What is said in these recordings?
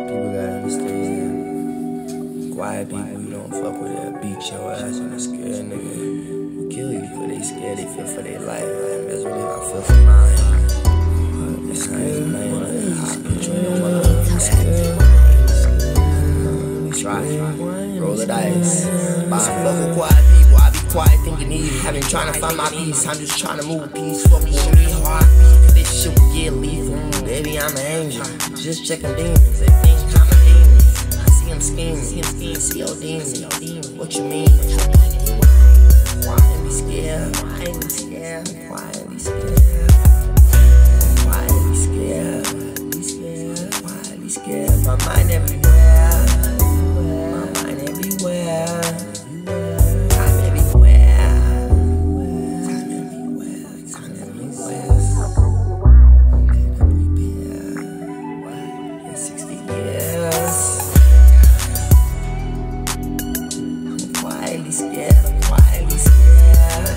People gotta understand. Quiet people, you don't fuck with that. Beat your ass on a scared nigga. Who kill you for they scared, they feel for their life. Like, that's what I feel for mine. It's crazy, man. Try, roll the dice. But I fuck with quiet people. I be quiet thinking easy. I've been trying to find my peace. I'm just trying to move peace. Fuck with me hard. This shit will get lethal. Baby, I'm an angel. Just checking demons. They think I'm a demon. I see him scheming. See your demon. What you mean? Why ain't be scared? Why ain't be scared? Why ain't be scared? Why ain't be scared? Be scared? Why ain't be scared? My mind everywhere. My mind everywhere. Time everywhere. Time everywhere. Time everywhere. In 60 years. I'm quietly scared. I'm quietly scared.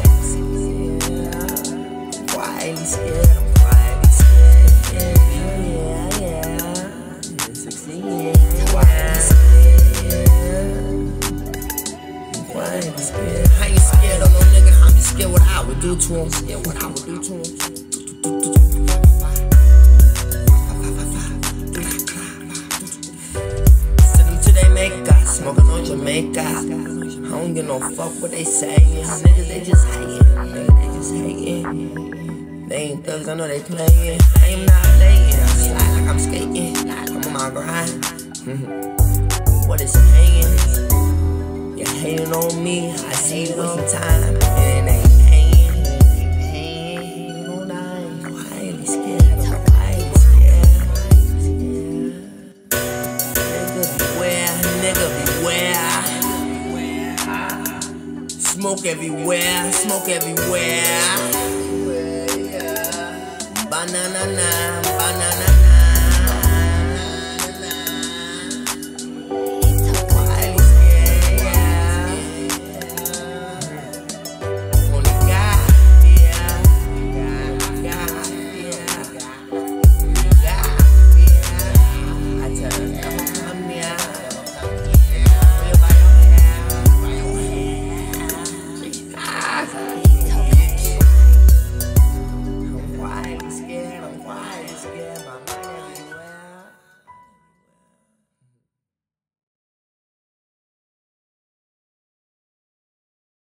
Quietly scared. I'm quietly scared. Yeah. 60 years. Quietly scared. I ain't scared of no nigga. I'm just scared what I would do to him. Scared what I would do to him. Send them to they Jamaica, smoking on Jamaica. I don't give no fuck what they say. Niggas, they just hating. They just hating. They ain't thugs, I know they playing. I am not laying. I slide like I'm skating. I'm on my grind. What is paying? You're hating on me. I see you wasting time. And ain't paying. You know I ain't quietly scared. I'm quietly scared. Nigga beware. Smoke everywhere. Smoke everywhere. Banana, banana.